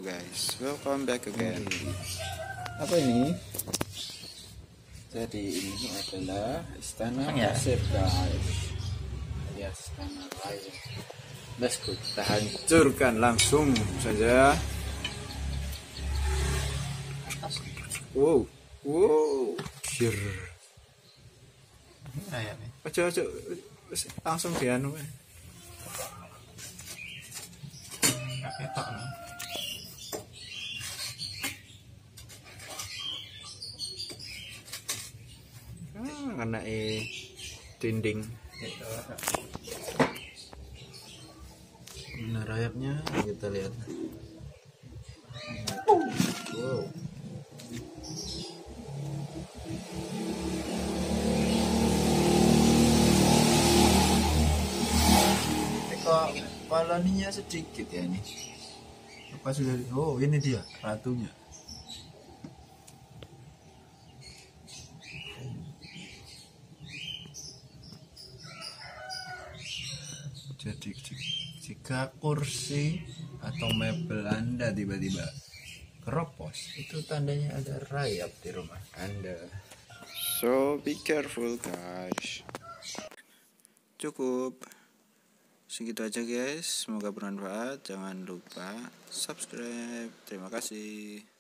guys, welcome back again. Apa ini? Jadi ini adalah istana Ya? Persib guys. Ya, istana lain. Let's go, kita hancurkan langsung saja. Wow, Jir. Ayam nih. Ojo, langsung dianu. Ketok nih. Kena dinding. Nah, rayapnya kita lihat. Wow. Kok koloninya sedikit ya ini? Apa sudah? Oh, ini dia ratunya. Jadi jika kursi atau mebel Anda tiba-tiba keropos, itu tandanya ada rayap di rumah Anda. So be careful guys. Cukup segitu aja guys, semoga bermanfaat. Jangan lupa subscribe. Terima kasih.